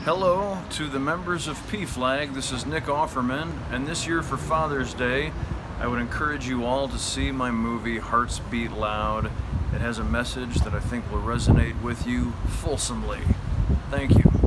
Hello to the members of PFLAG. This is Nick Offerman, and this year for Father's Day, I would encourage you all to see my movie Hearts Beat Loud. It has a message that I think will resonate with you fulsomely. Thank you.